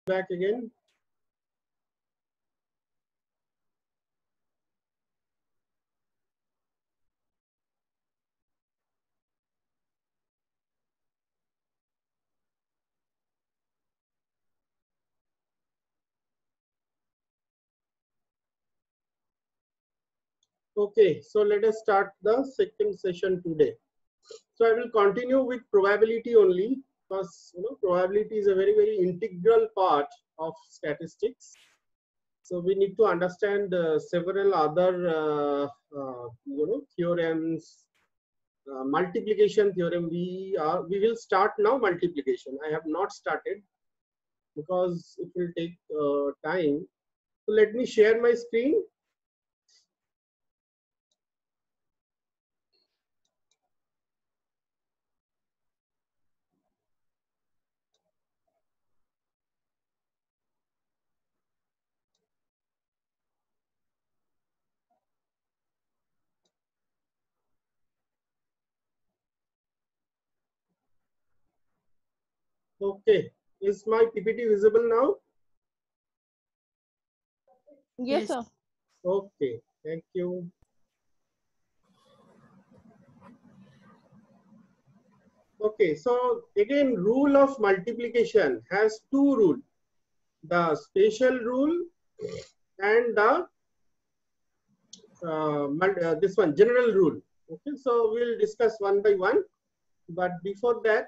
Back again. Okay, so let us start the second session today. So I will continue with probability only because probability is a very integral part of statistics. So we need to understand several other theorems, multiplication theorem. We will start now multiplication. I have not started because it will take time. So let me share my screen. Okay, is my PPT visible now? Yes, sir. Okay, thank you. Okay, so again, rule of multiplication has two rules, the spatial rule and the this one, general rule. Okay, so we'll discuss one by one. But before that,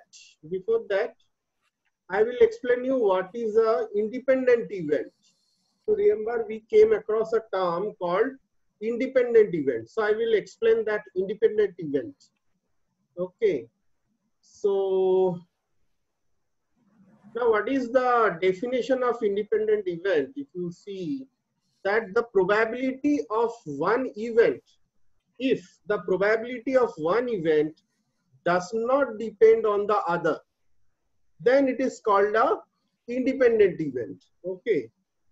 I will explain you what is a independent event. So remember, we came across a term called independent event. So I will explain that independent event. Okay. So now what is the definition of independent event? If you see that the probability of one event, if the probability of one event does not depend on the other, then it is called a independent event. Okay.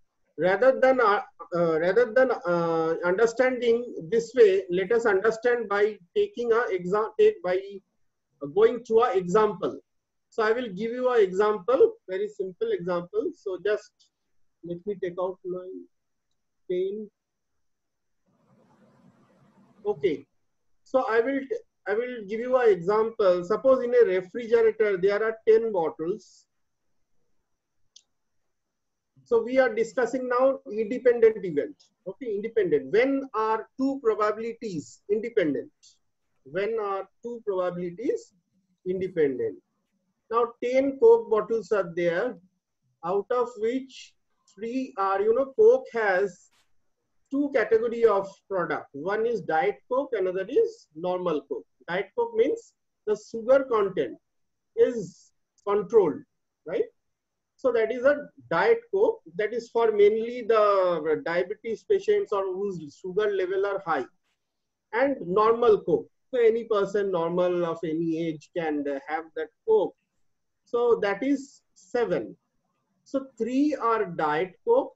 Rather than understanding this way, let us understand by taking going through an example. So I will give you an example, very simple example. So just let me take out my pen. Okay. So I will give you an example. Suppose in a refrigerator there are 10 bottles. So we are discussing now independent event. Okay, independent. When are two probabilities independent? When are two probabilities independent? Now 10 Coke bottles are there, out of which 3 are, Coke has two category of product. One is Diet Coke, another is normal Coke. Diet Coke means the sugar content is controlled, right? So that is a Diet Coke, that is for mainly the diabetes patients or whose sugar level are high. And normal Coke. So any person normal of any age can have that Coke. So that is 7. So 3 are Diet Coke,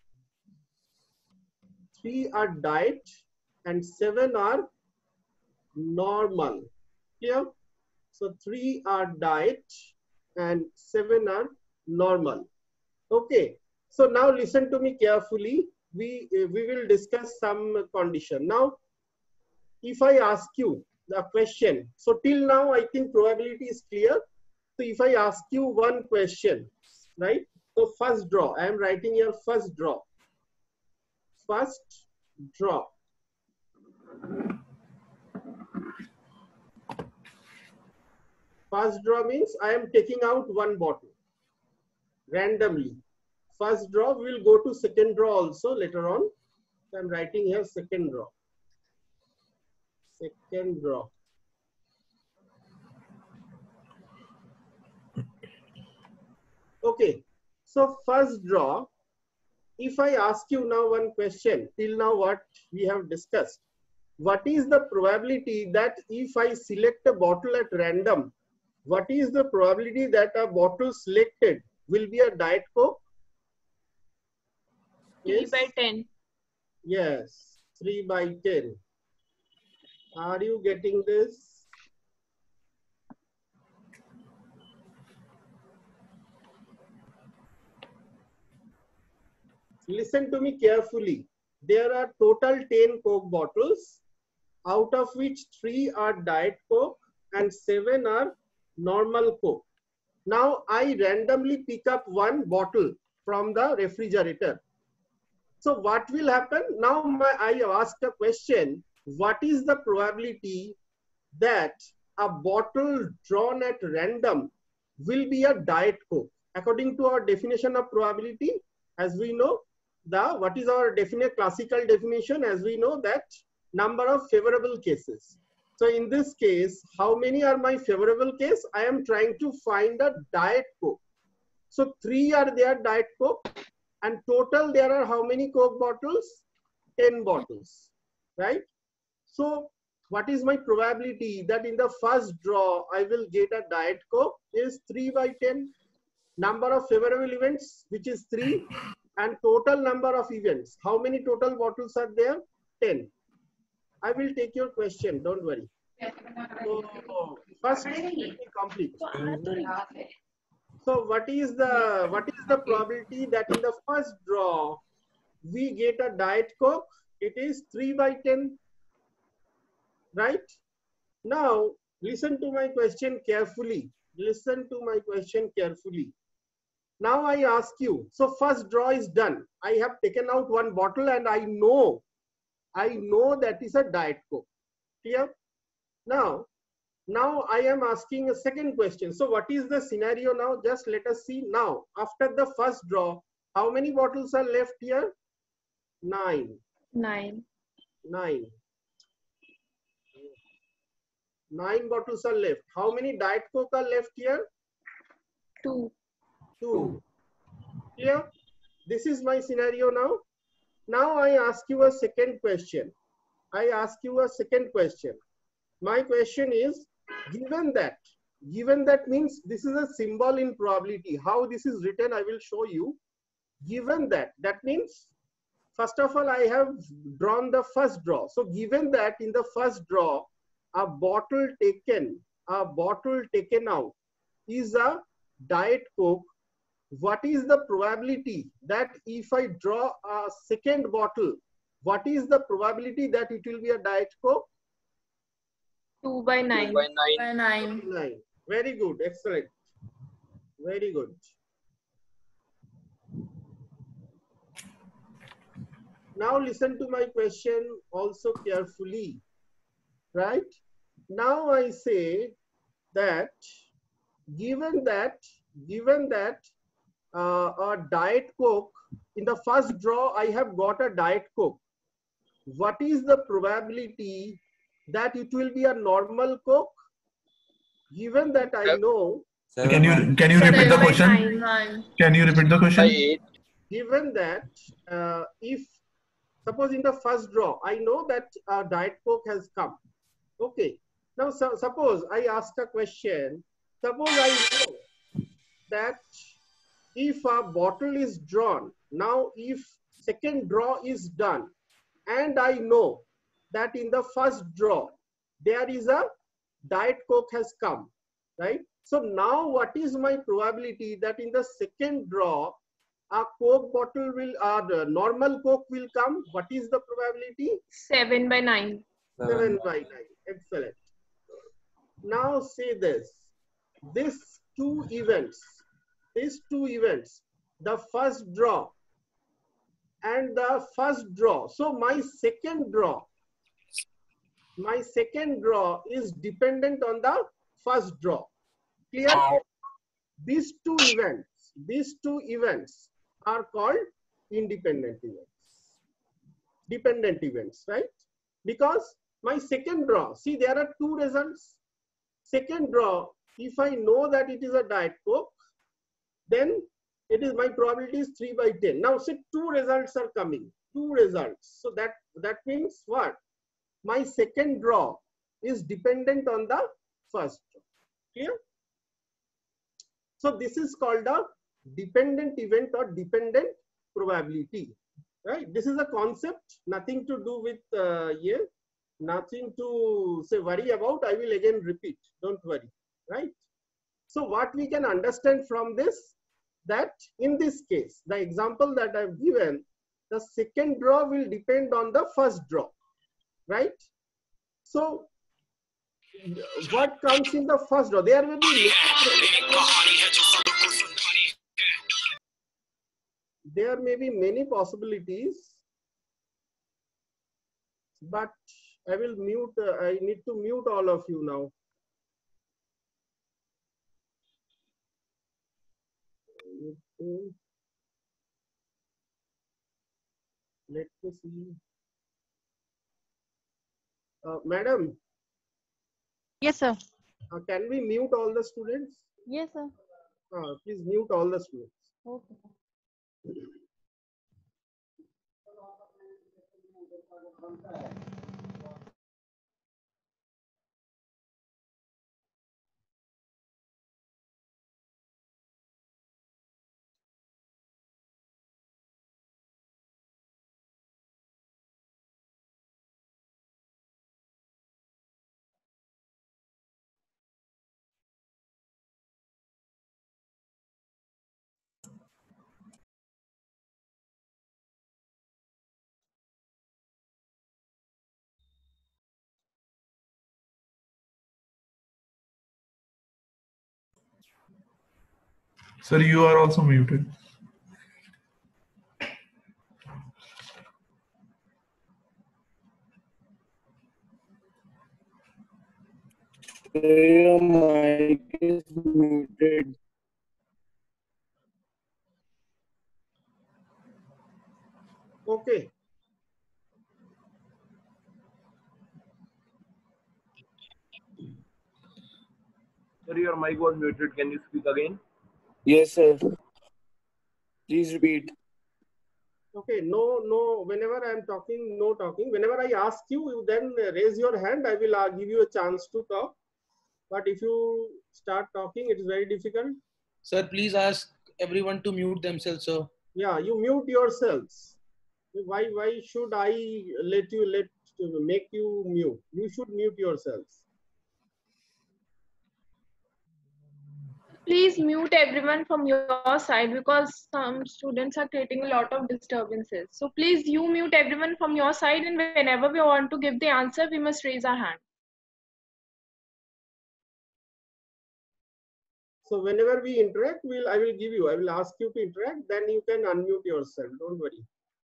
3 are Diet, and 7 are normal. Clear? So 3 are Diet and 7 are normal. Okay. So now listen to me carefully. We will discuss some condition. Now, if I ask you the question, so till now I think probability is clear. So if I ask you one question, right? So first draw, I am writing here first draw. First draw. First draw means I am taking out one bottle randomly. First draw, we will go to second draw also later on. So I am writing here second draw. Second draw. Okay. So first draw, if I ask you now one question, till now what we have discussed, what is the probability that if I select a bottle at random, what is the probability that a bottle selected will be a Diet Coke? 3 by 10. Yes, 3 by 10. Are you getting this? listen to me carefully. There are total 10 Coke bottles, out of which 3 are Diet Coke and 7 are normal Coke. Now I randomly pick up one bottle from the refrigerator. So what will happen? Now I asked a question, what is the probability that a bottle drawn at random will be a Diet Coke? According to our definition of probability, as we know, what is our classical definition? As we know, that number of favorable cases. So in this case, how many are my favorable case? I am trying to find a Diet Coke. So 3 are there Diet Coke, and total there are how many Coke bottles? 10 bottles, right? So what is my probability that in the first draw I will get a Diet Coke is 3 by 10. Number of favorable events, which is 3, and total number of events. How many total bottles are there? 10. I will take your question, don't worry. So first, let me complete. So what is the probability that in the first draw we get a Diet Coke? It is 3 by 10, right? Now listen to my question carefully. Listen to my question carefully. Now I ask you, so first draw is done. I have taken out one bottle and I know that is a Diet Coke. Clear? Now I am asking a second question. So what is the scenario now? Just let us see now. After the first draw, how many bottles are left here? 9. 9 bottles are left. How many Diet Coke are left here? 2. Clear? This is my scenario now. Now I ask you a second question. My question is, given that means this is a symbol in probability. How this is written, I will show you. Given that means, first of all, I have drawn the first draw. So given that in the first draw, a bottle taken out is a Diet Coke, what is the probability that if I draw a second bottle, what is the probability that it will be a Diet Coke? 2 by 9. 2 by 9. 9. Very good. Excellent. Very good. Now listen to my question also carefully. Right? Now I say that given that a Diet Coke, in the first draw I have got a Diet Coke. What is the probability that it will be a normal Coke? Given that I know. Can you repeat the question? Can you repeat the question? Given that if suppose in the first draw I know that Diet Coke has come. Okay. Now suppose I ask a question. Suppose I know that if a bottle is drawn, now if second draw is done, and I know that in the first draw there is a Diet Coke has come, right? So now what is my probability that in the second draw a Coke bottle will, the normal Coke will come? What is the probability? 7 by 9. 7 by 9. Excellent. Now say this. These two events, the first draw and the first draw. So my second draw is dependent on the first draw. Clear? These two events are called independent events. Dependent events, right? Because my second draw, see there are two results. Second draw, if I know that it is a Diet Coke, then it is my probability is 3 by 10. Now see two results are coming. Two results. So that means what? My second draw is dependent on the first draw. Clear? So this is called a dependent event or dependent probability. Right? This is a concept, nothing to do with here, nothing to say worry about. I will again repeat. Don't worry. Right? So what we can understand from this, that in this case, the example that I've given, the second draw will depend on the first draw, right? So what comes in the first draw? There will be there may be many possibilities, but I will mute. I need to mute all of you now. Let me see. Madam. Yes, sir. Can we mute all the students? Yes, sir. Please mute all the students. Okay. Sir, you are also muted. Your mic is muted. Okay. Sir, your mic was muted. Can you speak again? Yes, sir. Please repeat. Okay. No. Whenever I am talking, no talking. Whenever I ask you, you then raise your hand. I will give you a chance to talk. But if you start talking, it is very difficult. Sir, please ask everyone to mute themselves, sir. Yeah, you mute yourselves. Why should I make you mute? You should mute yourselves. Please mute everyone from your side because some students are creating a lot of disturbances. So please you mute everyone from your side, and whenever we want to give the answer, we must raise our hand. So whenever we interact, I will ask you to interact, then you can unmute yourself. Don't worry.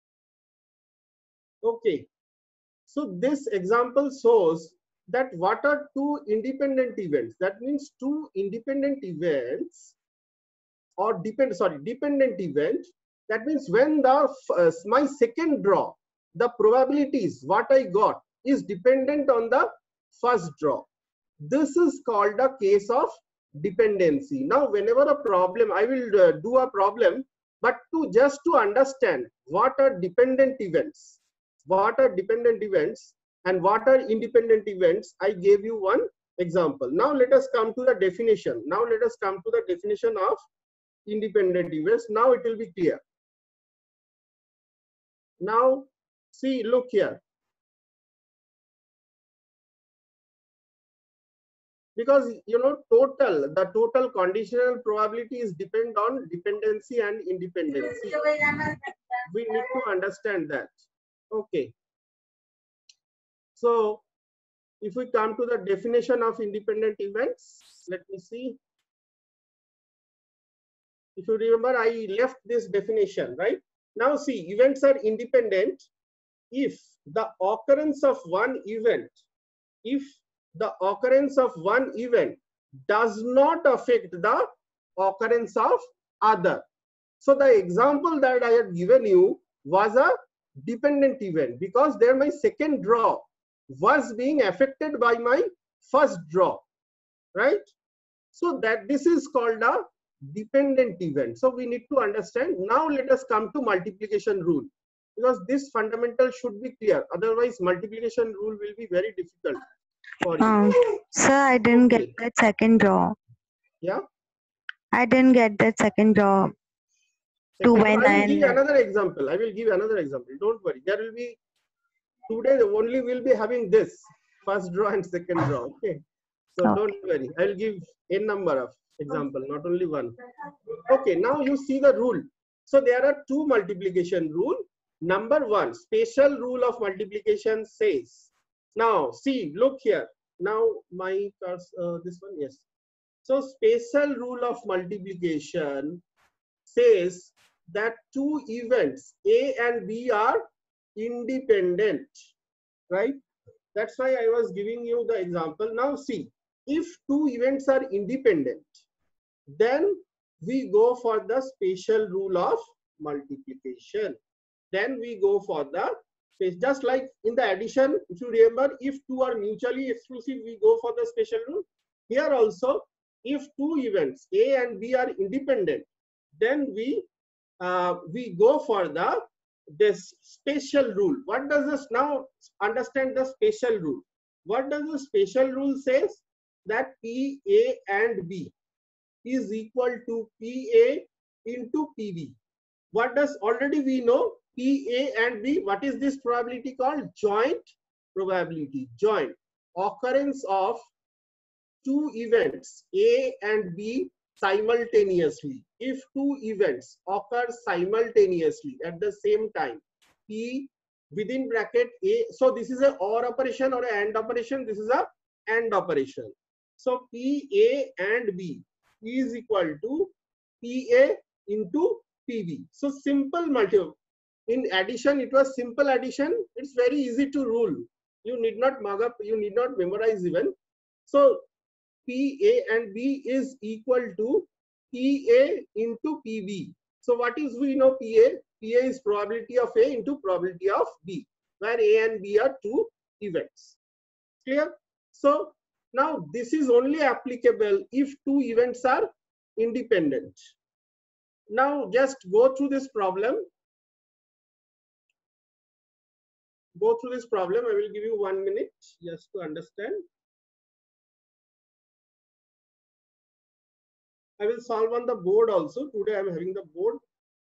Okay. So this example shows that what are two independent events? That means two independent events or dependent event. That means when my second draw, the probabilities what I got is dependent on the first draw. This is called a case of dependency. Now, whenever a problem, I will do a problem, but just to understand what are dependent events, and what are independent events, I gave you one example. Now let us come to the definition. Of independent events. Now it will be clear. Now see, look here. Because the total conditional probabilities depend on dependency and independency. We need to understand that. Okay. So if we come to the definition of independent events, let me see. If you remember, I left this definition, right? Now see, events are independent if the occurrence of one event, does not affect the occurrence of other. So the example that I had given you was a dependent event because there my second draw was being affected by my first draw, right? So that this is called a dependent event. So we need to understand. Now let us come to multiplication rule, because this fundamental should be clear. Otherwise multiplication rule will be very difficult for you. Sir, I didn't get that second draw. Yeah? I didn't get that second draw. 2 by 9. I will give another example. Don't worry. There will be today only we'll be having this first draw and second draw. Okay. So Okay. Don't worry. I will give n number of example, not only one. Okay. Now you see the rule. So there are two multiplication rule. Number one, special rule of multiplication says. Now, see, look here. Now, my this one, yes. So, special rule of multiplication says that two events A and B are independent, right? That's why I was giving you the example. Now, see, if two events are independent, then we go for the special rule of multiplication. Then we go for the space. Just like in the addition, if you remember, if two are mutually exclusive, we go for the special rule. Here also, if two events A and B are independent, then we go for this special rule. What does this now understand the special rule? What does the special rule says? That P, A and B is equal to PA into PB. What does already we know? PA and B, what is this probability called? Joint probability. Joint occurrence of two events A and B simultaneously. If two events occur simultaneously at the same time, P within bracket A, so this is a OR operation or an AND operation, this is a AND operation. So PA and B is equal to PA into PB. So simple multiple. In addition, it was simple addition. It's very easy to rule. You need not mug up, you need not memorize even. So PA and B is equal to PA into PB. So what is we know PA? PA is probability of A into probability of B, where A and B are two events. Clear? So now this is only applicable if two events are independent. Now just go through this problem. Go through this problem. I will give you 1 minute just to understand. I will solve on the board also. Today I am having the board.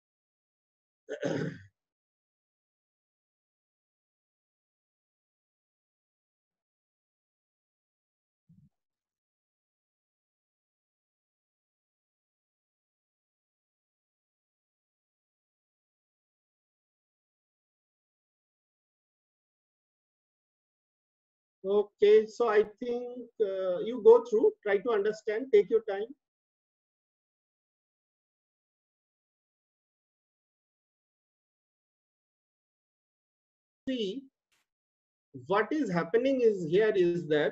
Okay, so I think you go through, try to understand, take your time. See, what is happening is here is that,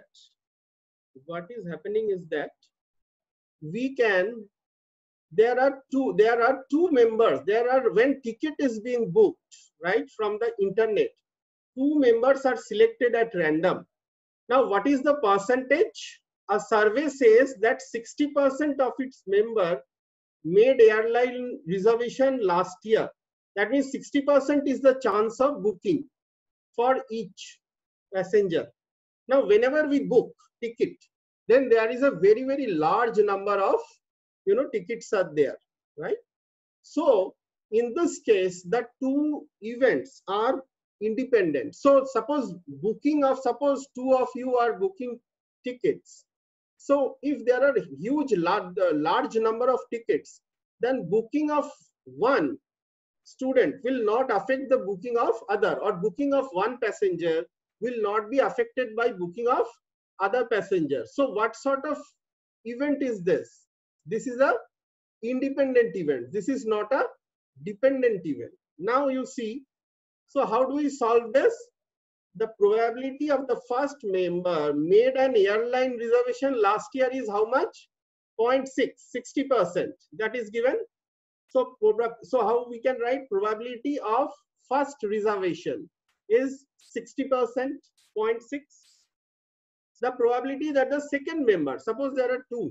we can, there are two members, when ticket is being booked, right, from the internet, two members are selected at random. Now, what is the percentage? A survey says that 60% of its members made airline reservation last year. That means 60% is the chance of booking for each passenger. Now, whenever we book ticket, then there is a very, very large number of, tickets are there, right? So, in this case, the two events are independent. So, suppose two of you are booking tickets. So, if there are large number of tickets, then booking of one student will not affect the booking of other, or booking of one passenger will not be affected by booking of other passengers. So what sort of event is this? This is a independent event. This is not a dependent event. Now you see, so how do we solve this? The probability of the first member made an airline reservation last year is how much? 0.6, 60%. That is given. So how we can write probability of first reservation is 60%, 0.6. The probability that the second member, suppose there are two,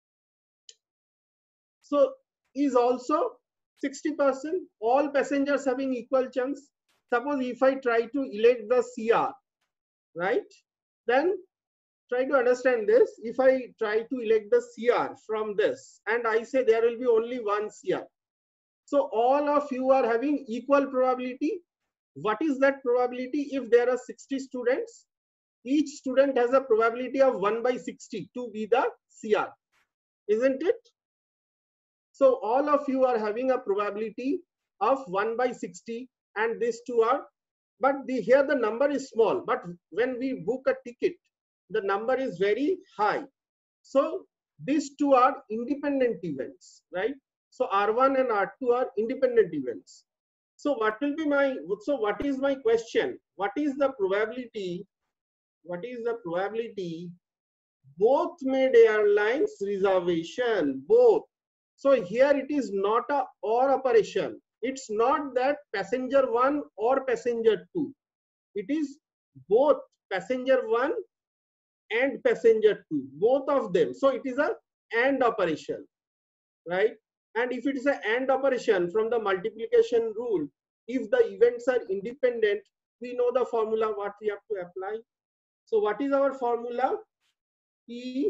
so is also 60%. All passengers having equal chance. Suppose if I try to elect the CR, right? Then try to understand this. If I try to elect the CR from this, and I say there will be only one CR. So all of you are having equal probability. What is that probability? If there are 60 students, each student has a probability of 1/60 to be the CR, isn't it? So all of you are having a probability of 1/60 and these two are, but here the number is small, but when we book a ticket, the number is very high. So these two are independent events, right? So R1 and R2 are independent events. So what will be my, so what is my question? What is the probability? What is the probability both made airlines reservation, both? So here it is not a or operation. It's not that passenger 1 or passenger 2. It is both passenger 1 and passenger 2, both of them. So it is a AND operation, right? And if it is an AND operation from the multiplication rule, if the events are independent, we know the formula what we have to apply. So what is our formula? P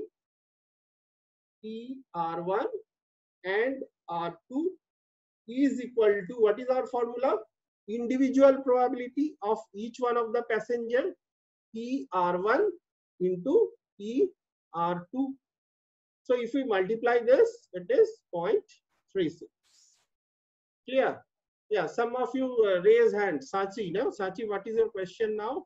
R1 and R2 is equal to, what is our formula? Individual probability of each one of the passenger, P R1 into P R2. So if we multiply this, it is 0.36. Clear? Yeah, some of you raise hand. Sachi, no? Sachi, what is your question now?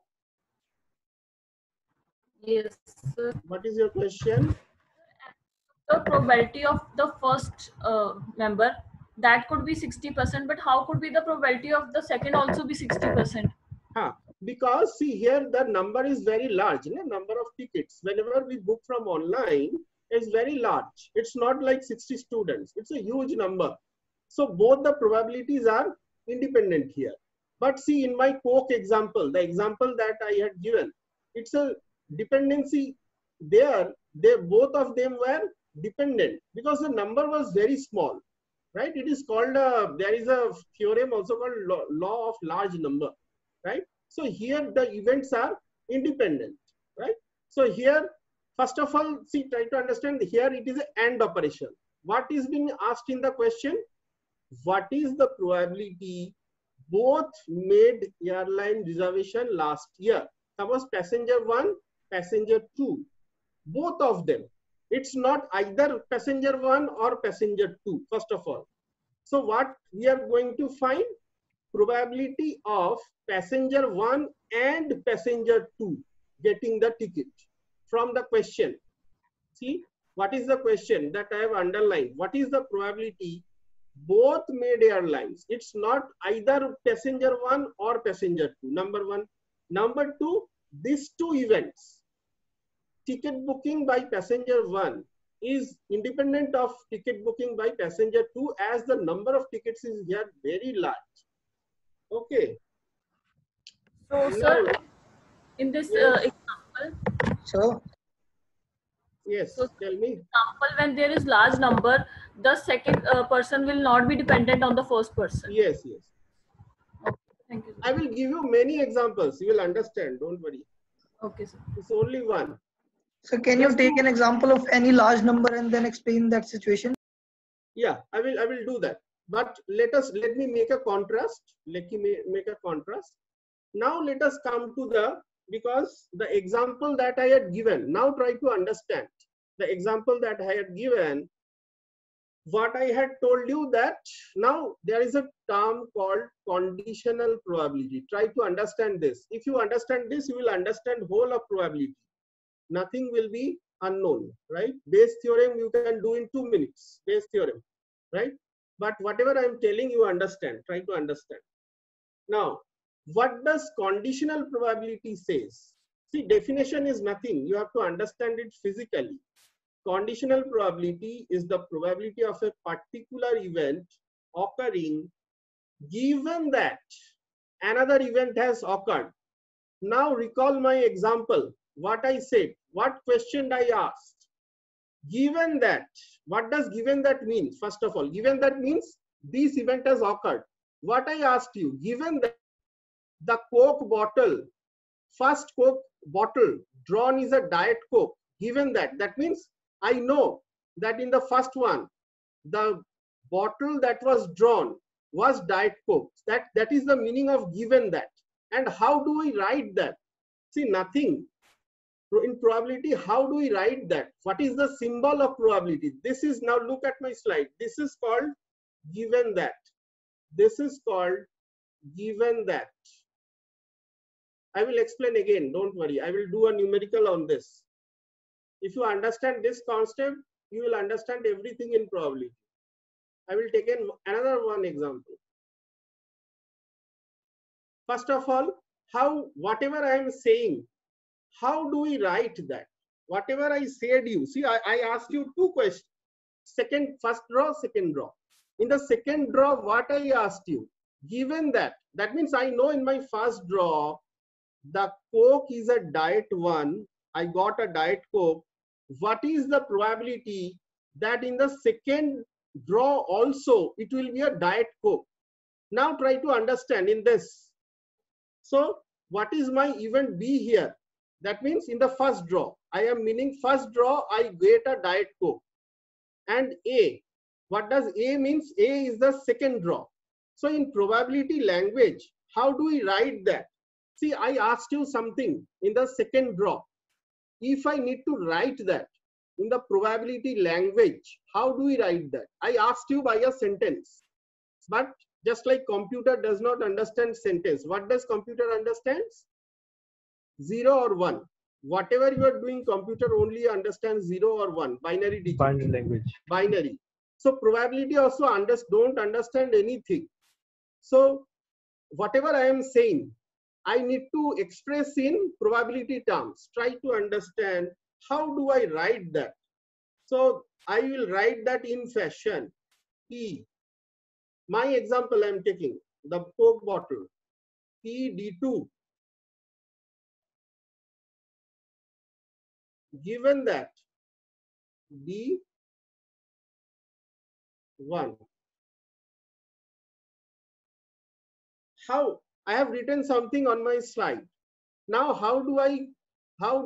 Yes, sir. What is your question? The probability of the first member, that could be 60%, but how could be the probability of the second also be 60%? Because see here the number is very large, number of tickets. Whenever we book from online, it's very large. It's not like 60 students. It's a huge number. So both the probabilities are independent here. But see in my Coke example, the example that I had given, it's a dependency there. They both of them were dependent because the number was very small, right? It is called there is a theorem also called law of large number, right? So here the events are independent, right? So here first of all, see, try to understand here it is an AND operation. What is being asked in the question? What is the probability both made airline reservation last year? Suppose passenger 1, passenger 2, both of them. It's not either passenger 1 or passenger 2, first of all. So what we are going to find? Probability of passenger 1 and passenger 2 getting the ticket from the question. See, what is the question that I have underlined? What is the probability both made airlines? It's not either passenger 1 or passenger 2, number 1. Number 2, these two events, ticket booking by passenger 1 is independent of ticket booking by passenger 2 as the number of tickets is here very large. Okay. So, sir, in this example, so yes, tell me. Example, when there is large number, the second person will not be dependent on the first person. Yes, yes. Okay, thank you, sir. I will give you many examples. You will understand. Don't worry. Okay, sir. It's only one. So can you take an example of any large number and then explain that situation? Yeah, I will do that. But let me make a contrast. Let me make a contrast. Now let us come to because the example that I had given, now try to understand the example that I had given. What I had told you that now there is a term called conditional probability. Try to understand this. If you understand this, you will understand whole of probability. Nothing will be unknown, right? Bayes theorem you can do in 2 minutes, Bayes theorem, right? But whatever I am telling you, understand, try to understand. Now, what does conditional probability says? See, definition is nothing. You have to understand it physically. Conditional probability is the probability of a particular event occurring given that another event has occurred. Now recall my example, what I said, what question I asked. Given that, what does given that mean? First of all, given that means this event has occurred. What I asked you, given that the Coke bottle, first Coke bottle drawn is a Diet Coke, given that, that means I know that in the first one, the bottle that was drawn was Diet Coke. That is the meaning of given that. And how do we write that? See, nothing. In probability, how do we write that? What is the symbol of probability? This is, now look at my slide. This is called given that. This is called given that, I will explain again, don't worry, I will do a numerical on this. If you understand this concept, you will understand everything in probability. I will take another one example. First of all, whatever I am saying, how do we write that? Whatever I said you, see, I asked you two questions. First draw, second draw. In the second draw, what I asked you, given that means I know in my first draw, the Coke is a diet 1, I got a diet Coke. What is the probability that in the second draw also it will be a diet Coke? Now try to understand in this. So what is my event B here? That means in the first draw, I am meaning first draw I get a diet Coke. And A, what does A means? A is the second draw. So in probability language, how do we write that? See, I asked you something in the second draw. If I need to write that in the probability language, how do we write that? I asked you by a sentence. But just like computer does not understand sentence, what does computer understands? 0 or 1. Whatever you are doing, computer only understands 0 or 1, binary digit. Binary language. Binary. So probability also don't understand anything. So whatever I am saying, I need to express in probability terms. Try to understand how do I write that. So I will write that in fashion. P. My example I am taking, the Coke bottle. P D2. Given that D1. How? I have written something on my slide. Now how do I tell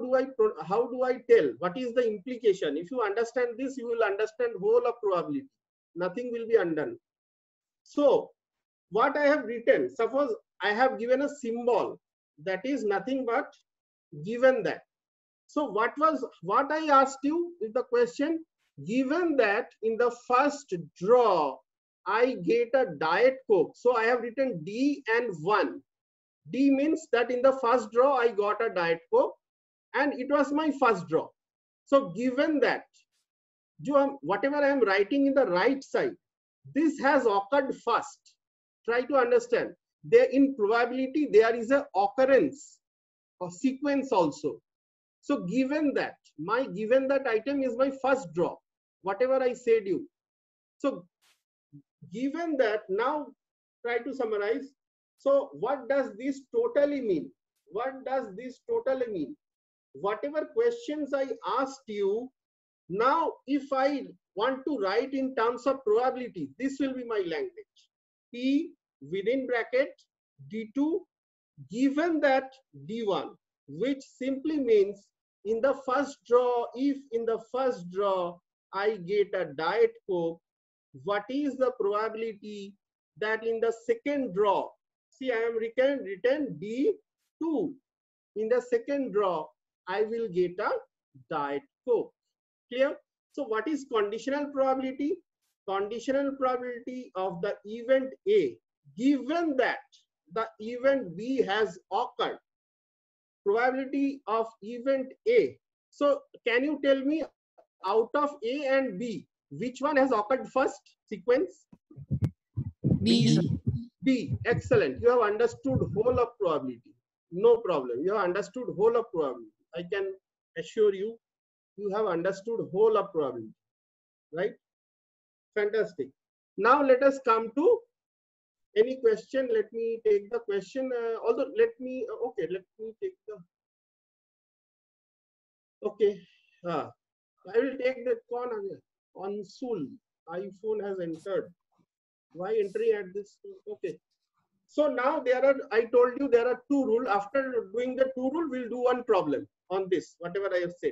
what is the implication? If you understand this, you will understand whole of probability. Nothing will be undone. So what I have written, suppose I have given a symbol that is nothing but given that. So what I asked you is the question, given that in the first draw I get a diet Coke. So I have written D and 1. D means that in the first draw I got a diet Coke and it was my first draw. So given that, whatever I am writing in the right side, this has occurred first. Try to understand. There in probability there is a occurrence or sequence also. So given that item is my first draw, whatever I said you. So given that, now try to summarize. So what does this totally mean? What does this totally mean? Whatever questions I asked you, now if I want to write in terms of probability, this will be my language. P within bracket D2 given that D1, which simply means in the first draw, if in the first draw I get a diet Coke, what is the probability that in the second draw, see I am written D2, in the second draw I will get a diet Coke. Clear? So what is conditional probability? Conditional probability of the event A, given that the event B has occurred. Probability of event A. So can you tell me out of A and B, which one has occurred first sequence? B. B. Excellent. You have understood whole of probability. No problem. You have understood whole of probability. I can assure you, you have understood whole of probability. Right? Fantastic. Now let us come to any question. Let me take the question. Let me take the. Okay. I will take that on Sul. iPhone has entered. Why entry at this? Okay. So now I told you there are two rules. After doing the two rule, we'll do one problem on this, whatever I have said.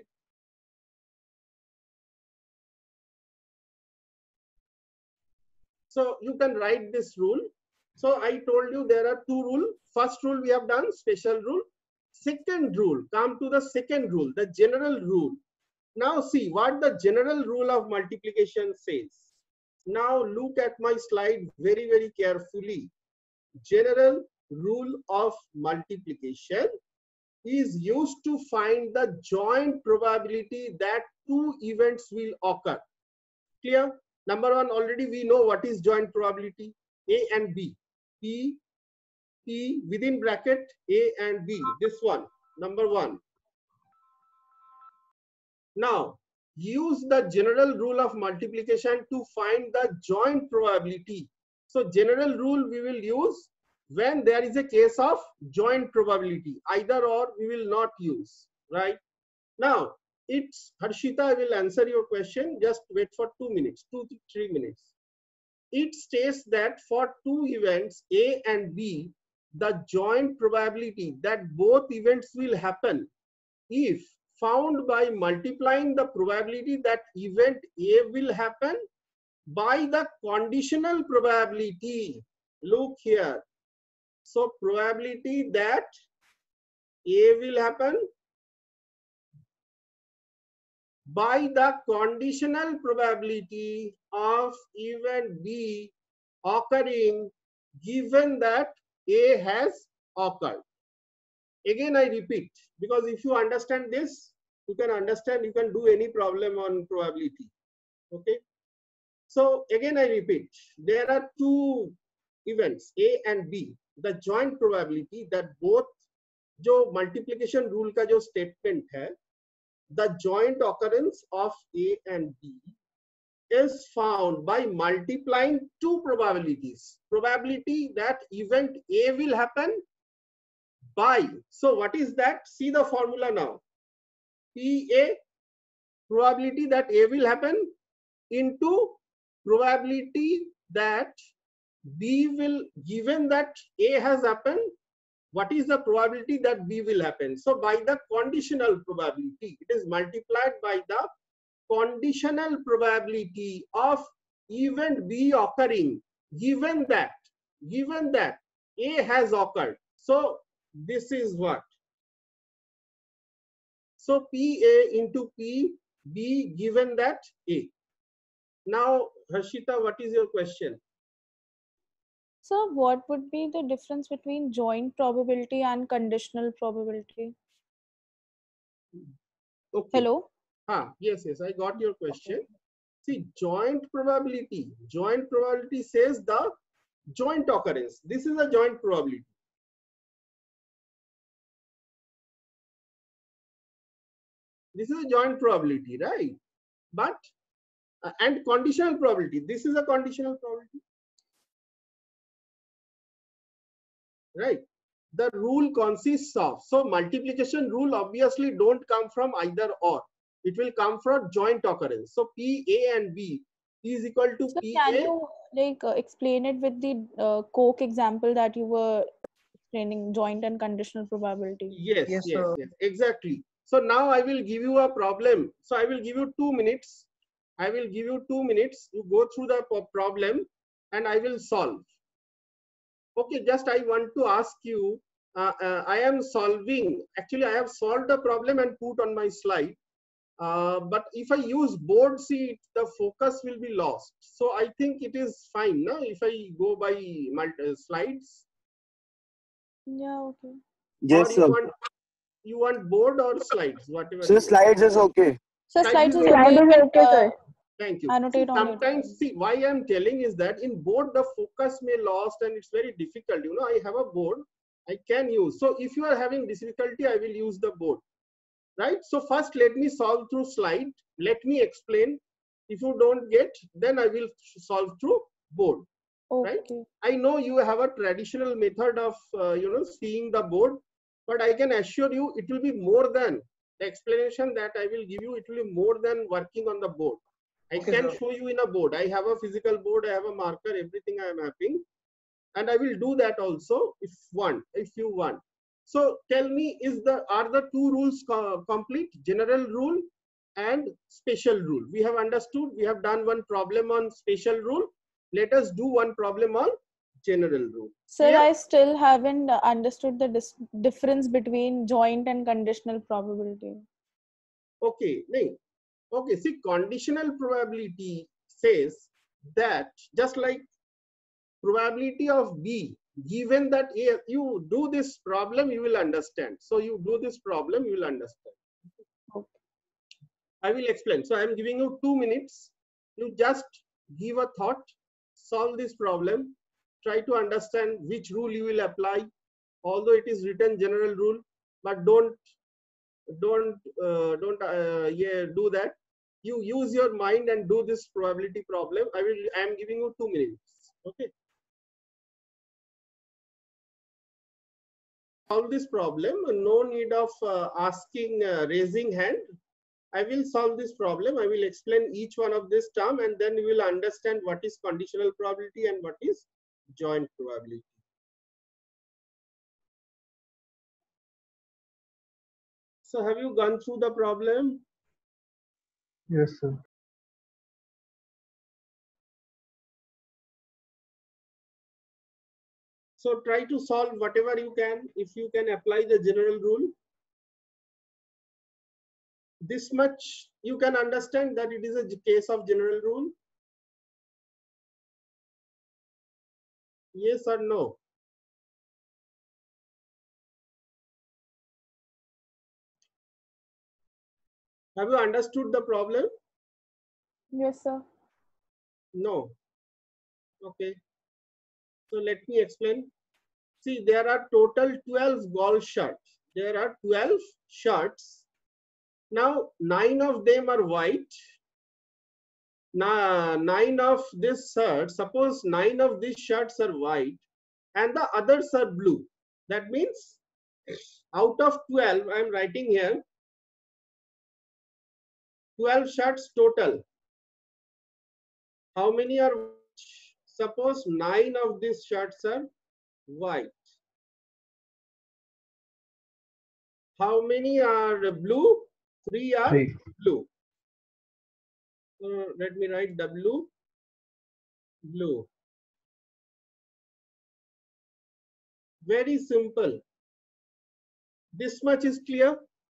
So you can write this rule. So I told you there are two rules. First rule we have done, special rule. Second rule, come to the second rule, the general rule. Now see what the general rule of multiplication says. Now look at my slide very, very carefully. general rule of multiplication is used to find the joint probability that two events will occur. Clear? Number one, already we know what is joint probability, A and B. P within bracket A and B. This one, number one. Now, use the general rule of multiplication to find the joint probability. So, general rule we will use when there is a case of joint probability. Either or we will not use, right? Now, it's Harshita, I will answer your question. Just wait for 2 minutes, 2 to 3 minutes. It states that for two events A and B, the joint probability that both events will happen if found by multiplying the probability that event A will happen by the conditional probability. Look here. So probability that A will happen by the conditional probability of event B occurring given that A has occurred. Again, I repeat, because if you understand this, you can understand, you can do any problem on probability. Okay. So again, I repeat, there are two events, A and B. The joint probability that both, जो multiplication rule का जो statement है, the joint occurrence of A and B is found by multiplying two probabilities. Probability that event A will happen by, so what is that? See the formula now. PA, probability that A will happen, into probability that B will, given that A has happened, what is the probability that B will happen? So by the conditional probability, it is multiplied by the conditional probability of event B occurring, given that A has occurred. So this is what? So PA into PB given that A. Now, Harshita, what is your question? So what would be the difference between joint probability and conditional probability? Okay. Hello? Yes, I got your question. See, joint probability says the joint occurrence. This is a joint probability. This is a joint probability, right? But, and conditional probability, this is a conditional probability. Right? The rule consists of, so multiplication rule obviously don't come from either or. It will come from joint occurrence. So P, A and B is equal to So P, can A. you explain it with the Coke example that you were explaining, joint and conditional probability? Yes, exactly. So now I will give you a problem. So I will give you 2 minutes. You go through the problem and I will solve. Okay, just I want to ask you, I am solving, actually I have solved the problem and put on my slide. But if I use board sheet, the focus will be lost. So I think it is fine, no? If I go by slides. Yeah, okay. Yes, or sir. You want board or slides, whatever. So slides is okay. So slides is okay, sir. Thank you. Annotate on it. Sometimes, see, why I am telling is that in board the focus may lost and it's very difficult. You know, I have a board I can use. So if you are having difficulty, I will use the board. Right? So first let me solve through slide. Let me explain. If you don't get, then I will solve through board. Okay. Right? I know you have a traditional method of seeing the board, but I can assure you it will be more than the explanation that I will give you. It will be more than working on the board. I can show you in a board. I have a physical board. I have a marker. Everything I am mapping, and I will do that also if you want. So tell me, are the two rules complete? General rule and special rule. We have understood. We have done one problem on special rule. Let us do one problem on general rule. Sir, yeah? I still haven't understood the difference between joint and conditional probability. Okay, okay. See, conditional probability says that just like probability of B given that you do this problem, you will understand. So you do this problem, you will understand. Okay. I will explain. So I am giving you 2 minutes. You just give a thought, solve this problem, try to understand which rule you will apply. Although it is written general rule, but don't do that. You use your mind and do this probability problem. I am giving you 2 minutes. Okay. Solve this problem. No need of raising hand. I will solve this problem. I will explain each one of this term, and then you will understand what is conditional probability and what is joint probability. So have you gone through the problem? Yes, sir. So try to solve whatever you can. If you can apply the general rule, this much you can understand that it is a case of general rule. Yes or no? Have you understood the problem? Yes, sir. No. Okay. So let me explain. See, there are total 12 golf shirts. There are 12 shirts. Now, 9 of them are white. Now, 9 of these shirts, suppose 9 of these shirts are white and the others are blue. That means out of 12, I am writing here, 12 shirts total. How many are white? Suppose 9 of these shirts are white. How many are blue? 3 are blue. So let me write W, blue. Very simple. This much is clear.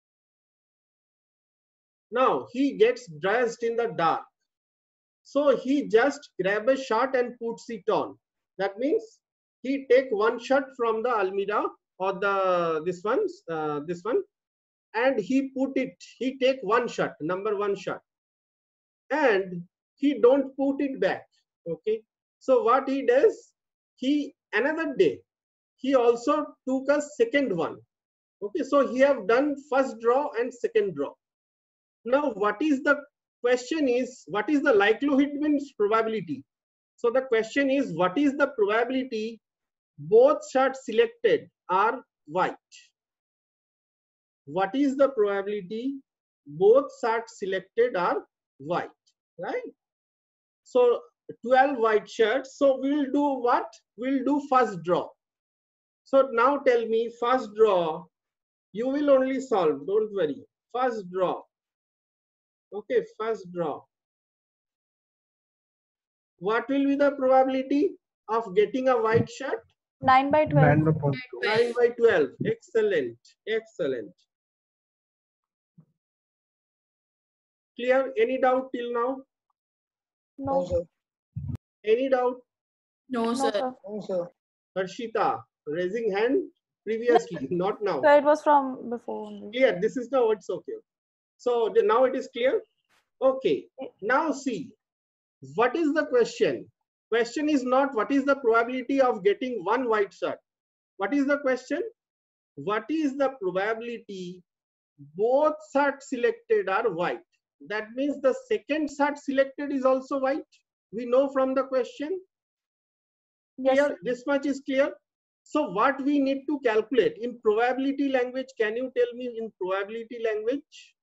Now he gets dressed in the dark. So he just grab a shirt and puts it on. That means he take one shirt from the almirah or this one, and he take one shirt, number 1 shirt, and he don't put it back. Okay. So what he does, another day, he also took a second one. Okay. So he have done first draw and second draw. Now what is the question is, what is the likelihood means probability. So the question is, what is the probability both shirts selected are white? What is the probability both shirts selected are white, right? So 12 white shirts. So we will do what? We'll do first draw. So now tell me, first draw, you will only solve, don't worry. First draw. Okay, first draw. What will be the probability of getting a white shirt? 9 by 12. 9 by 12. Excellent. Excellent. Clear? Any doubt till now? No, sir. Any doubt? No, sir. No, sir. Harshita, raising hand previously, not now. So it was from before only. Clear? This is now, it's okay. So now it is clear? Okay. Now see, what is the question? Question is not what is the probability of getting one white shirt. What is the question? What is the probability both shirts selected are white? That means the second shirt selected is also white. We know from the question. Yes. Clear? This much is clear. So what we need to calculate in probability language, can you tell me in probability language?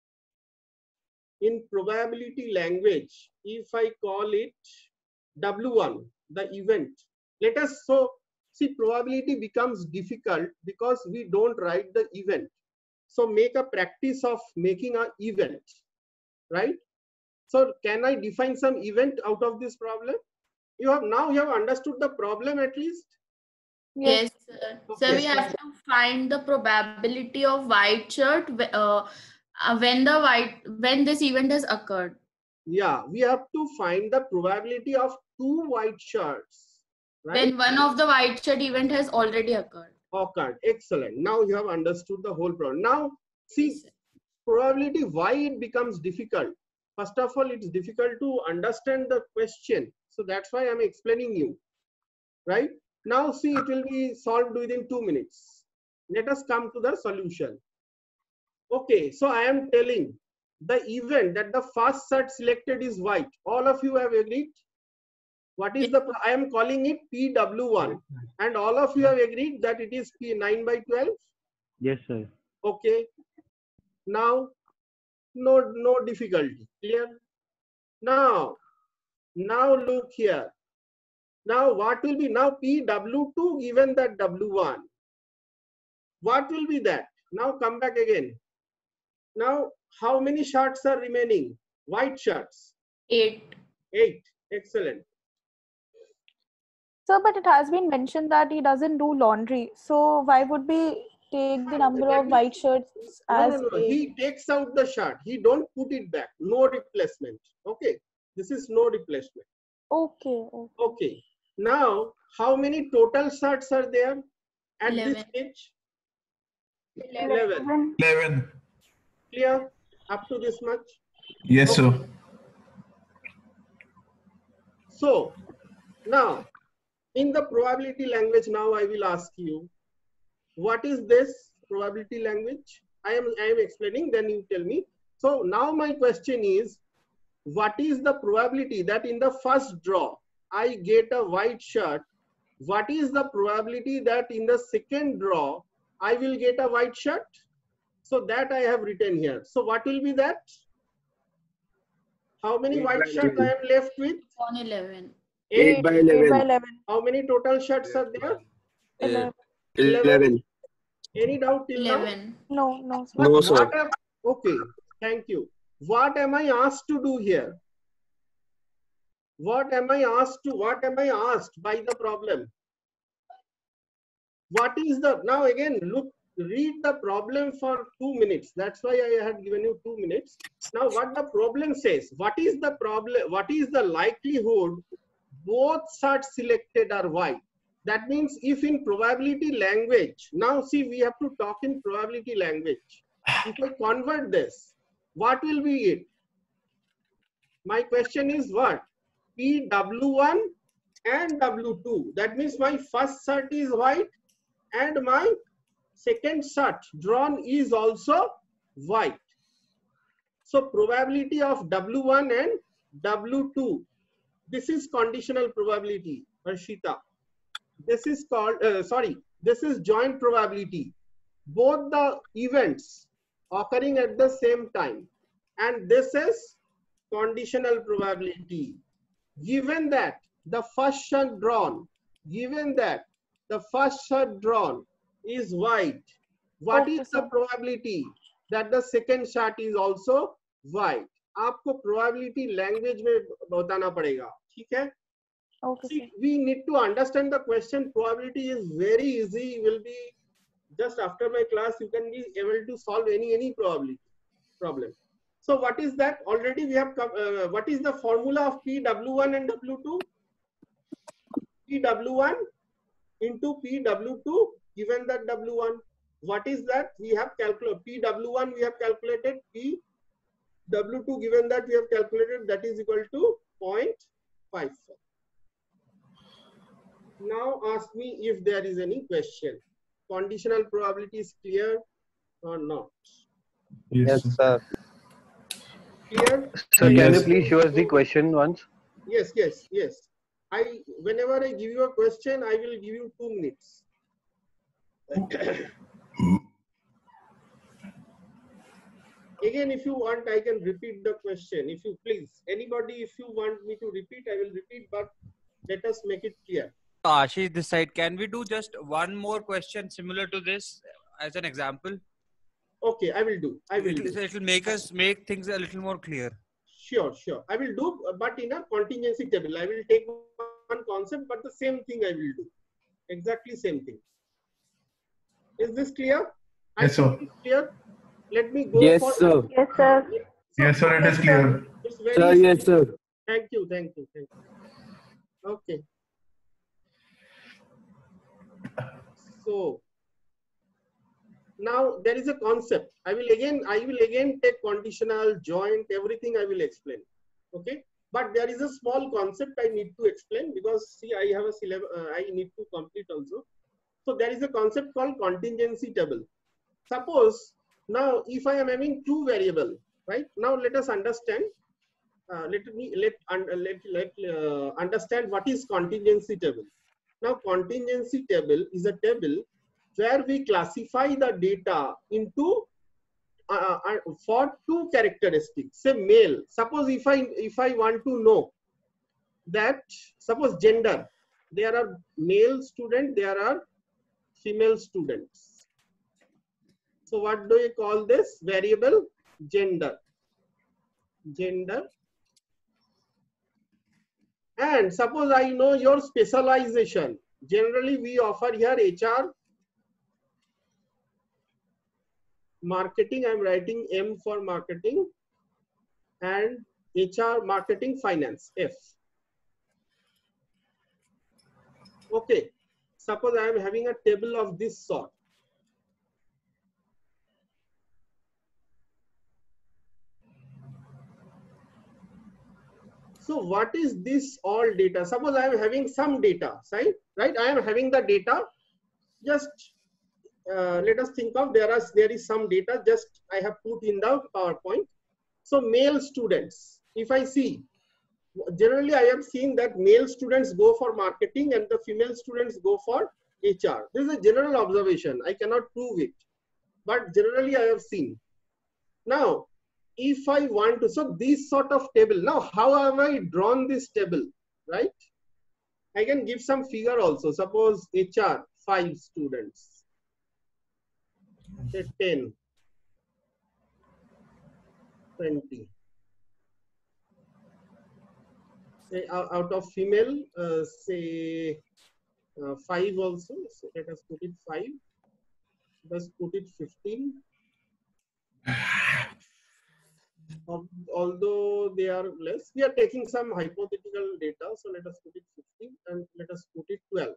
In probability language, if I call it W1, the event, let us, so see, probability becomes difficult because we don't write the event. So make a practice of making an event, right? So can I define some event out of this problem? You have understood the problem at least? Yes, sir. Okay. So we have to find the probability of white shirt when this event has occurred. Yeah, we have to find the probability of two white shirts Right? When one of the white shirt event has already occurred. Excellent. Now you have understood the whole problem. Now see, probability why it becomes difficult. First of all, it's difficult to understand the question. So that's why I'm explaining you. Right? Now see, it will be solved within 2 minutes. Let us come to the solution. Okay, so I am telling the event that the first shirt selected is white. All of you have agreed? What is the, I am calling it PW1. And all of you have agreed that it is P9/12? Yes, sir. Okay. Now, no difficulty. Clear? Now look here. Now what will be now PW2 given that W1? What will be that? Now come back again. Now how many shirts are remaining? White shirts? 8. 8. Excellent. Sir, but it has been mentioned that he doesn't do laundry. So why would we take the number of white shirts as No. He takes out the shirt. He don't put it back. No replacement. Okay. This is no replacement. Okay. Now, how many total shirts are there at 11. this stage? 11. 11. Clear? Up to this much? Yes, sir. So, now, in the probability language, now I will ask you, what is this probability language? I am explaining, then you tell me. So now my question is, what is the probability that in the first draw, I get a white shirt? What is the probability that in the second draw, I will get a white shirt? So that I have written here. So what will be that? How many white shirts I am left with? 11. 8 by 11. How many total shirts are there? 11. Any doubt till 11. No. No, sir. Okay, thank you. What am I asked to do here? What am I asked by the problem? What is the, now again, look, read the problem for 2 minutes. That's why I had given you 2 minutes. Now what the problem says, what is the problem, what is the likelihood both shirts selected are white? That means if in probability language, now see, we have to talk in probability language. If I convert this, what will be it? My question is what? PW1 and W2. That means my first shirt is white and my second shirt drawn is also white. So probability of W1 and W2. This is conditional probability, Harshita. This is called, this is joint probability. Both the events occurring at the same time. And this is conditional probability. Given that the first shirt drawn, is white, what is the probability that the second shirt is also white? आपको probability language में बताना पड़ेगा, ठीक है? See, we need to understand the question. Probability is very easy. You will be just after my class, you can be able to solve any probability problem. So what is that? Already we have come, what is the formula of PW1 and W2? PW1 into PW2 given that W1. What is that? We have calculated PW1, we have calculated, PW2 given that we have calculated, that is equal to 0.54. Now ask me if there is any question. Conditional probability is clear or not? Yes, sir. Clear? Sir, can you please show us the question once? Yes. Whenever I give you a question, I will give you 2 minutes. Again, if you want, I can repeat the question. If you please, anybody, if you want me to repeat, I will repeat, but let us make it clear. Ashish, this side, can we do just one more question similar to this as an example? Okay, I will do. It will make things a little more clear. Sure. I will do, but in a contingency table. I will take one concept, but the same thing I will do. Exactly same thing. Is this clear? Yes, sir. Clear? Let me go. Yes, for sir. Yes, sir. Yes, sir, it is clear. It's very Sir, yes, sir. Thank you. Okay. So now there is a concept. I will again take conditional, joint, everything I will explain. Okay. But there is a small concept I need to explain because see, I have a syllabus I need to complete also. So there is a concept called contingency table. Suppose now if I am having two variable, right? Now let us understand. Understand what is contingency table. Now contingency table is a table where we classify the data into for two characteristics. Say male. Suppose if I want to know that, suppose gender, there are male students, there are female students. So what do you call this variable? Gender. And suppose I know your specialization. Generally we offer here HR, marketing, I'm writing M for marketing, and HR, marketing, finance, F. Okay, suppose I am having a table of this sort. So what is this all data? Suppose I am having some data, right? I am having the data. Just let us think of there is some data. Just I have put in the PowerPoint. So male students. If I see, generally I have seen that male students go for marketing and the female students go for HR. This is a general observation. I cannot prove it, but generally I have seen. Now, if I want to, so this sort of table, now how have I drawn this table, right? I can give some figure also. Suppose HR, 5 students, say 10, 20. Say out of female, say 5 also. So let us put it 5. Let's put it 15. Although they are less, we are taking some hypothetical data. So let us put it 15 and let us put it 12.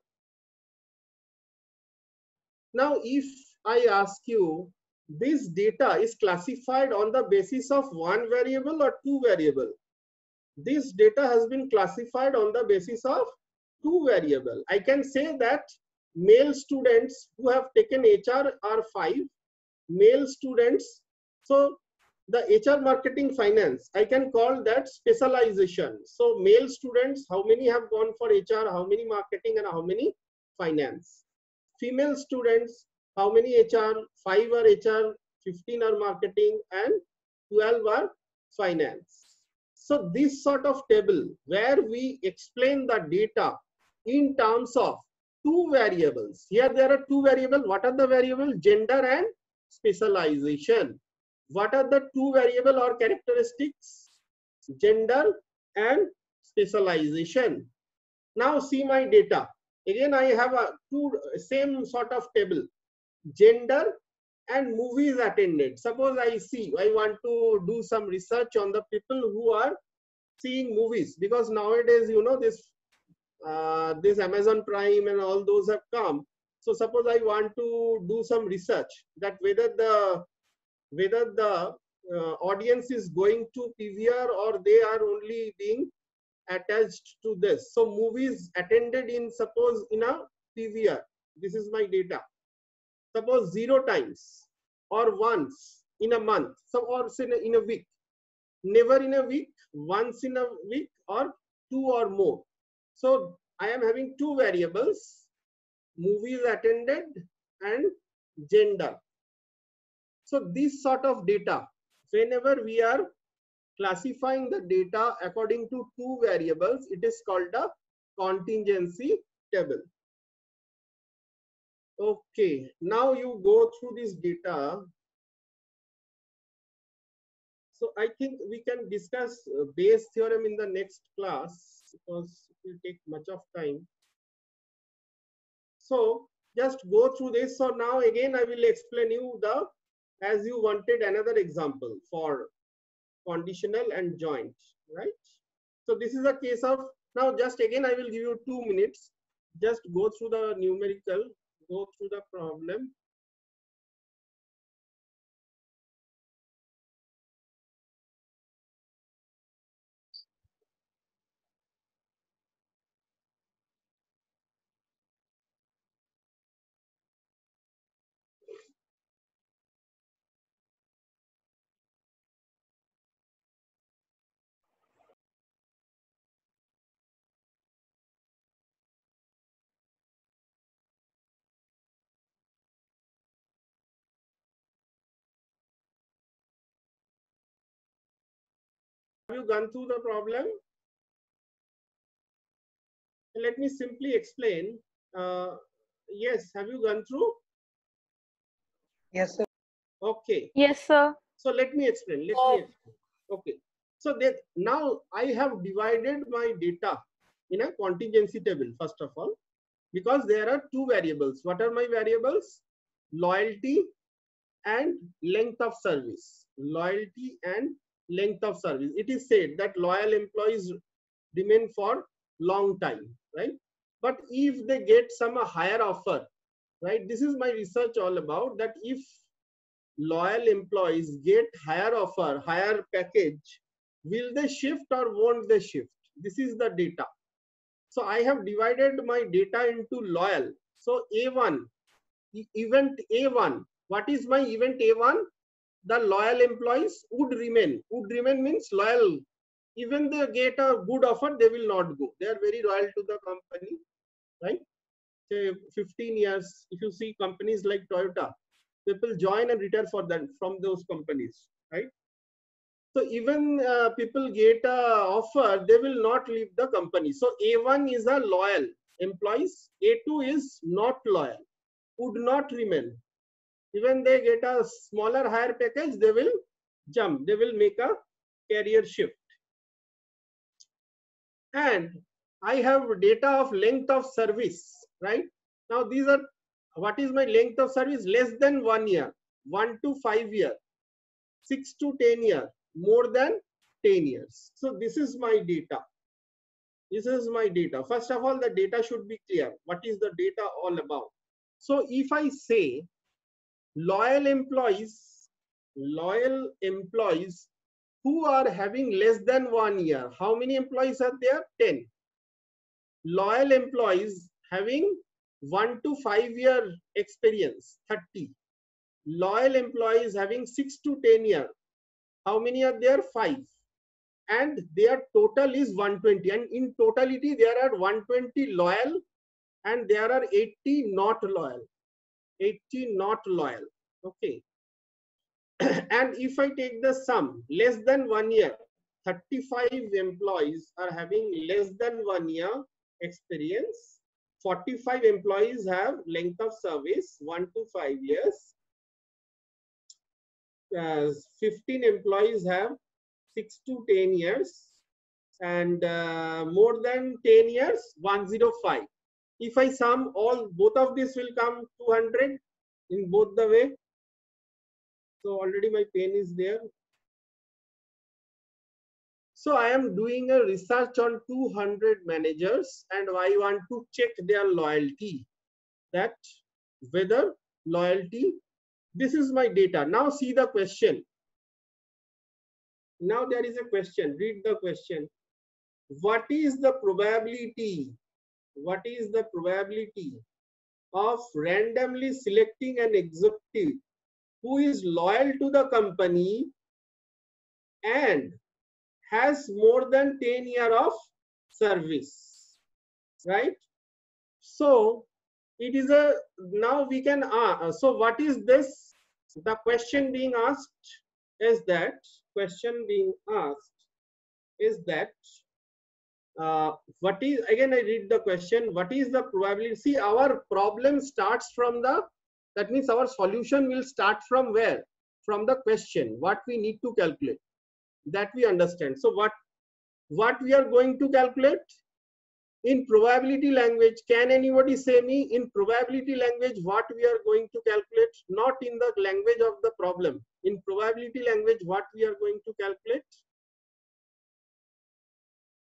Now, if I ask you, this data is classified on the basis of one variable or two variable? This data has been classified on the basis of two variable. I can say that male students who have taken HR are 5, male students. So the HR, marketing, finance, I can call that specialization. So male students, how many have gone for HR, how many marketing, and how many finance? Female students, how many HR? 5 are HR, 15 are marketing, and 12 are finance. So this sort of table where we explain the data in terms of two variables. Here there are two variables. What are the variables? Gender and specialization. What are the two variable or characteristics? Gender and specialization. Now see my data. Again, I have a same sort of table. Gender and movies attended. Suppose I want to do some research on the people who are seeing movies, because nowadays, you know, this Amazon Prime and all those have come. So suppose I want to do some research that whether the audience is going to PVR or they are only being attached to this. So movies attended in, suppose in a PVR, this is my data. Suppose 0 times or once in a month, or in a week, never in a week, once in a week, or 2 or more. So I am having two variables, movies attended and gender. So this sort of data, whenever we are classifying the data according to two variables, it is called a contingency table. Okay, now you go through this data. So I think we can discuss Bayes theorem in the next class because it will take much of time. So just go through this. So now again I will explain you as you wanted another example for conditional and joint, right? So this is a case of, now just again I will give you 2 minutes. Just go through the numerical go through the problem. Have you gone through the problem? Let me simply explain. Yes, have you gone through? Yes, sir. Okay. Yes, sir. So let me explain. Okay. So that now I have divided my data in a contingency table, first of all, because there are two variables. What are my variables? Loyalty and length of service. Loyalty and length of service. It is said that loyal employees remain for long time, right? But if they get some higher offer, right? This is my research all about, that if loyal employees get higher offer, higher package, will they shift or won't they shift? This is the data. So I have divided my data into loyal. So A1, event A1. What is my event A1? The loyal employees would remain. Would remain means loyal. Even they get a good offer, they will not go. They are very loyal to the company, right? Say 15 years. If you see companies like Toyota, people join and retire for them from those companies, right? So even people get a offer, they will not leave the company. So A1 is a loyal employees. A2 is not loyal, would not remain. Even they get a smaller, higher package, they will jump. They will make a career shift. And I have data of length of service, right? Now these are, what is my length of service? Less than 1 year, 1 to 5 year, 6 to 10 year, more than 10 years. So this is my data. This is my data. First of all, the data should be clear. What is the data all about? So if I say loyal employees who are having less than 1 year, how many employees are there? 10. Loyal employees having 1 to 5 year experience, 30. Loyal employees having 6 to 10 year, how many are there? 5. And their total is 120. And in totality, there are 120 loyal and there are 80 not loyal. 80 not loyal. Okay. And if I take the sum, less than 1 year, 35 employees are having less than 1 year experience. 45 employees have length of service 1 to 5 years. 15 employees have 6 to 10 years, and more than 10 years 105. If I sum all, both of this will come 200 in both the way. So already my pen is there. So I am doing a research on 200 managers and I want to check their loyalty, that whether loyalty, this is my data. Now see the question. Now there is a question. Read the question. What is the probability? What is the probability of randomly selecting an executive who is loyal to the company and has more than 10 years of service, right? So it is a, now we can, so what is this? The question being asked is that, what is, again I read the question, what is the probability? See, our problem starts from the, that means our solution will start from where? From the question, what we need to calculate, that we understand. So what we are going to calculate? In probability language, can anybody say me in probability language what we are going to calculate? Not in the language of the problem. In probability language, what we are going to calculate?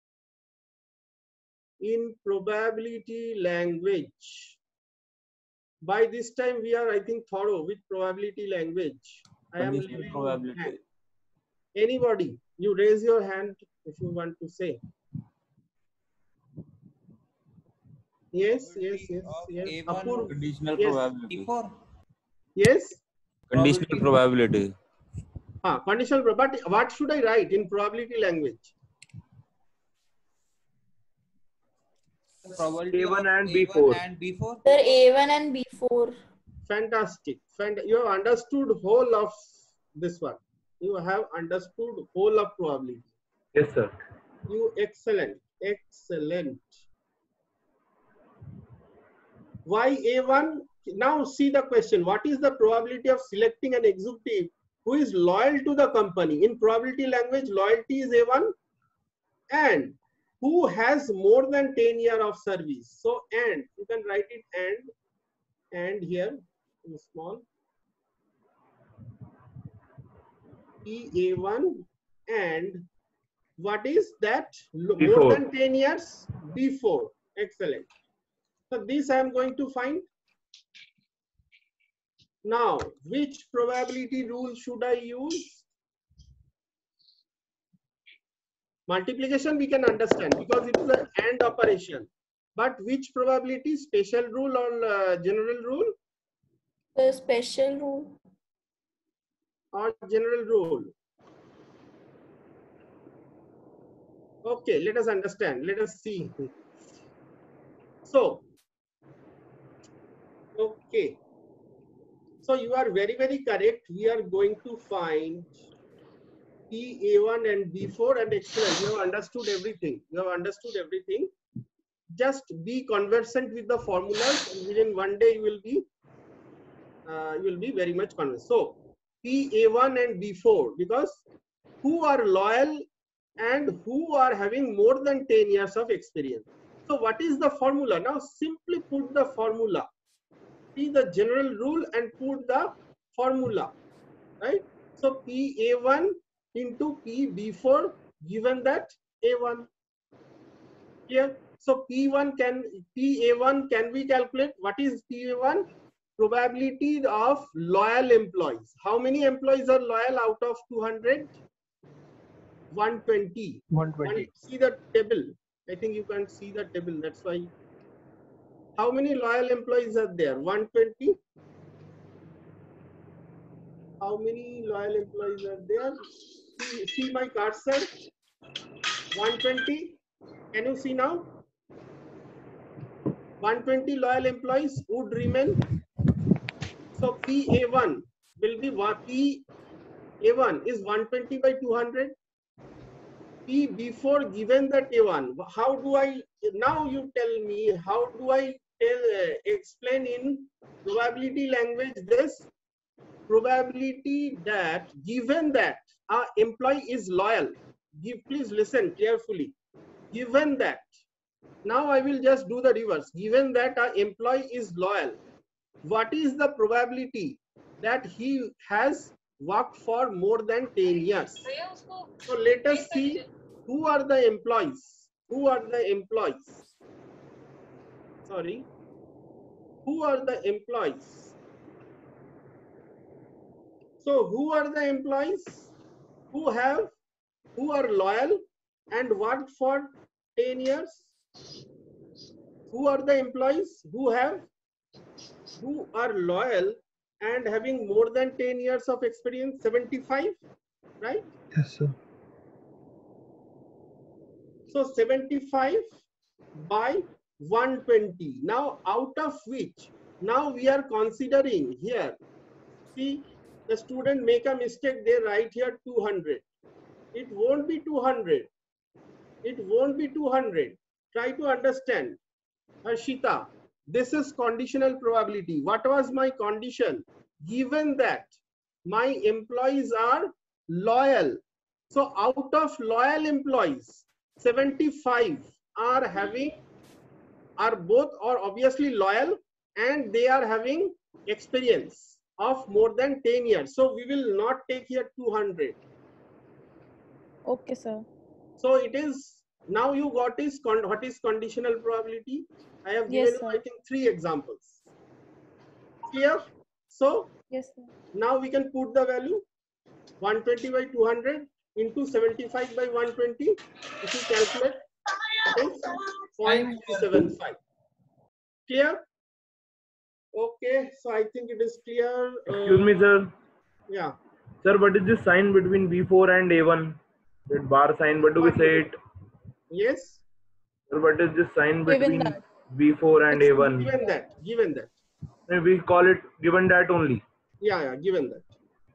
In probability language, By this time we are, I think, thorough with probability language. I am leaving hand. Anybody, you raise your hand if you want to say. Yes. Apurv. Conditional Yes. probability. Yes. Conditional probability. Conditional probability. But what should I write in probability language? Probability A1 of and A1 B4. and B4. Sir, A1 and B4. Fantastic. You have understood whole of this one. You have understood whole of probability. Yes, sir. You excellent. Why A1? Now see the question. What is the probability of selecting an executive who is loyal to the company? In probability language, loyalty is A1, and who has more than 10 years of service. So, and you can write it and here in small A1, and what is that? More than 10 years before. Excellent. So this I am going to find. Now, which probability rule should I use? Multiplication we can understand because it is an AND operation. But which probability? Special rule or general rule? The special rule. Or general rule? Okay, let us understand. Let us see. So, okay. So you are very, very correct. We are going to find A1 and B4 and excellent. You have understood everything. Just be conversant with the formulas, and within one day you will be very much conversant. So A1 and B4, because who are loyal and who are having more than 10 years of experience. So what is the formula? Now simply put the formula. See the general rule and put the formula, right? So PA1 into PB4 given that A1. Here, so PA1 can we calculate? What is PA1? Probability of loyal employees. How many employees are loyal out of 200? 120. 120. See the table. I think you can't see the table. That's why. How many loyal employees are there? 120. How many loyal employees are there? See my cursor. 120. Can you see now? 120 loyal employees would remain. So PA1 will be what? PA1 is 120 by 200. P4 given that A1. How do I, now you tell me, how do I explain in probability language this? Probability that given that our employee is loyal. Please listen carefully. Given that, now I will just do the reverse. Given that our employee is loyal, what is the probability that he has worked for more than 10 years? So let us see who are the employees. Who are the employees? Sorry. Who are the employees? So who are the employees who are loyal and worked for 10 years? Who are the employees who are loyal and having more than 10 years of experience? 75, right? Yes, sir. So 75 by 120. Now out of which, now we are considering here. See, the student make a mistake, they write here 200. It won't be 200. It won't be 200. Try to understand. Harshita, this is conditional probability. What was my condition? Given that my employees are loyal. So out of loyal employees, 75 are both or obviously loyal and they are having experience of more than 10 years. So we will not take here 200. Okay, sir. So it is, now you got what is conditional probability. I have given you, I think, 3 examples. Clear? So Yes, sir. now we can put the value 120 by 200 into 75 by 120. If you calculate, it is 0.375. Clear? Okay, so I think it is clear. Excuse me, sir. Yeah. Sir, what is this sign between B4 and A1? That bar sign, what do we say it? Yes. Sir, what is this sign Given between that. B4 and A1? Given that. Given that. We call it given that only. Yeah, given that.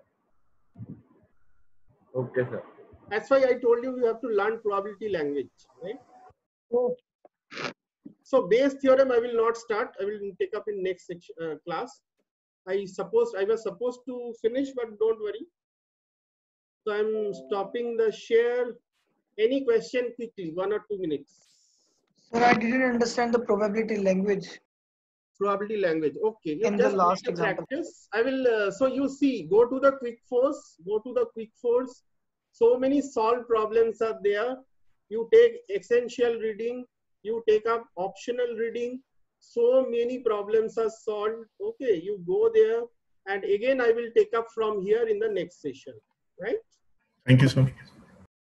Okay, sir. That's why I told you have to learn probability language, right? Oh. So Bayes theorem I will not start. I will take up in next section, class. I was supposed to finish, but don't worry. So I'm stopping the share. Any question quickly, 1 or 2 minutes. Sir, I didn't understand the probability language. Probability language. Okay, you In the just last need to example. practice. I will. So you see, go to the quick force. Go to the quick force. So many solved problems are there. You take essential reading. You take up optional reading. So many problems are solved. Okay, you go there, and again I will take up from here in the next session. Right? Thank you, sir.